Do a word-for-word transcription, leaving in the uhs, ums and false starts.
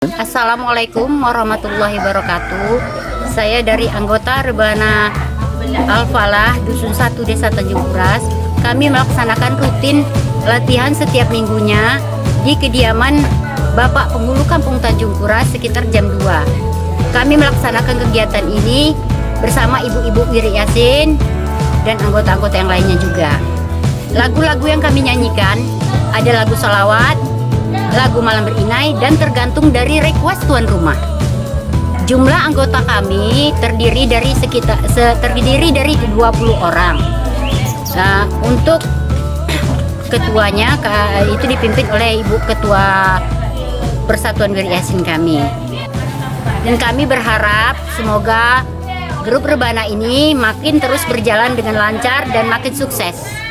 Assalamualaikum warahmatullahi wabarakatuh. Saya dari anggota Rebana Al-Falah Dusun satu Desa Tanjung Kuras. Kami melaksanakan rutin latihan setiap minggunya di kediaman Bapak Penghulu Kampung Tanjung Kuras sekitar jam dua. Kami melaksanakan kegiatan ini bersama ibu-ibu Wiri Yasin dan anggota-anggota yang lainnya juga. Lagu-lagu yang kami nyanyikan ada lagu salawat, lagu malam berinai, dan tergantung dari request tuan rumah. Jumlah anggota kami terdiri dari sekitar terdiri dari dua puluh orang. Nah, untuk ketuanya itu dipimpin oleh Ibu Ketua Persatuan Wiri Yasin kami. Dan kami berharap semoga grup Rebana ini makin terus berjalan dengan lancar dan makin sukses.